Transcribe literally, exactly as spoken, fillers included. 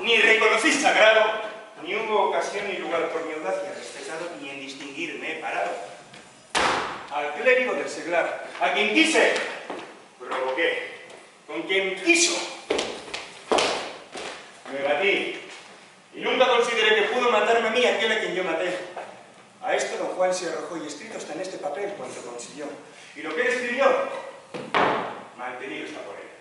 ni reconocí sagrado, ni hubo ocasión ni lugar por mi audacia respetado, ni en distinguirme he parado. Al clérigo del seglar, a quien quise, provoqué, con quien quiso, me batí, y nunca consideré que pudo matarme a mí aquel a quien yo maté. A esto don Juan se arrojó y escrito está en este papel cuanto consiguió. Y lo que él escribió, mantenido está por él.